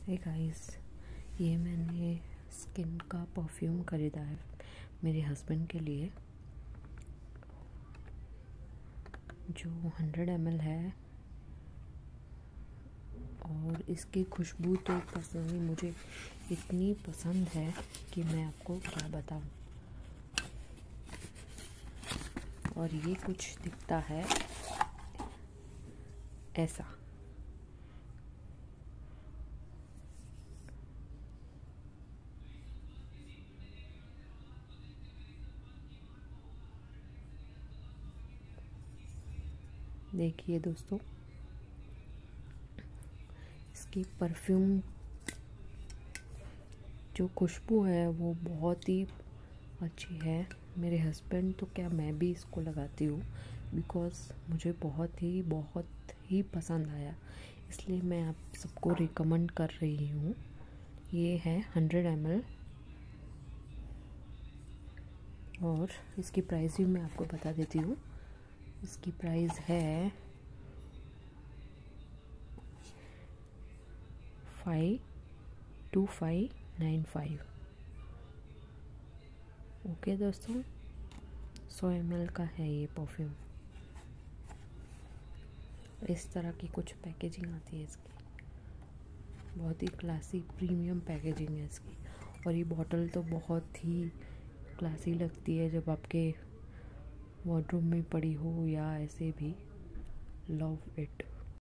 Hey guys, ये मैंने skin का परफ्यूम ख़रीदा है मेरे हस्बैंड के लिए, जो 100 ml है। और इसकी खुशबू तो पर्सनली मुझे इतनी पसंद है कि मैं आपको क्या बताऊं। और ये कुछ दिखता है ऐसा। देखिए दोस्तों, इसकी परफ्यूम जो खुशबू है वो बहुत ही अच्छी है। मेरे हस्बैंड तो क्या, मैं भी इसको लगाती हूँ बिकॉज़ मुझे बहुत ही पसंद आया, इसलिए मैं आप सबको रिकमेंड कर रही हूँ। ये है 100 ml और इसकी प्राइस भी मैं आपको बता देती हूँ। इसकी प्राइस है 52595। ओके दोस्तों, 100 ml का है ये परफ्यूम। इस तरह की कुछ पैकेजिंग आती है इसकी, बहुत ही क्लासी प्रीमियम पैकेजिंग है इसकी। और ये बॉटल तो बहुत ही क्लासी लगती है जब आपके वार्डरोब में पड़ी हो या ऐसे भी। Love it.